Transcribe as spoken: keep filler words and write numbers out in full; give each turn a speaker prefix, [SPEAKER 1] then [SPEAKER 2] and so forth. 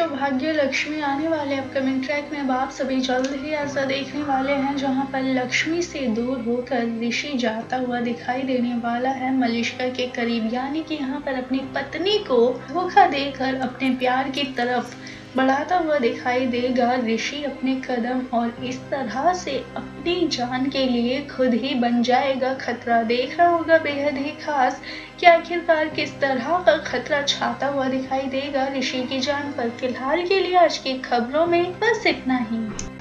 [SPEAKER 1] Show भाग्य लक्ष्मी आने वाले अपकमिंग ट्रैक में अब आप सभी जल्द ही ऐसा देखने वाले हैं जहां पर लक्ष्मी से दूर होकर ऋषि जाता हुआ दिखाई देने वाला है मलिष्का के करीब, यानी कि यहां पर अपनी पत्नी को धोखा देकर अपने प्यार की तरफ बढ़ाता हुआ दिखाई देगा ऋषि अपने कदम, और इस तरह से अपनी जान के लिए खुद ही बन जाएगा खतरा। देख रहा होगा बेहद ही खास कि आखिरकार किस तरह का खतरा छाता हुआ दिखाई देगा ऋषि की जान पर। फिलहाल के लिए आज की खबरों में बस इतना ही।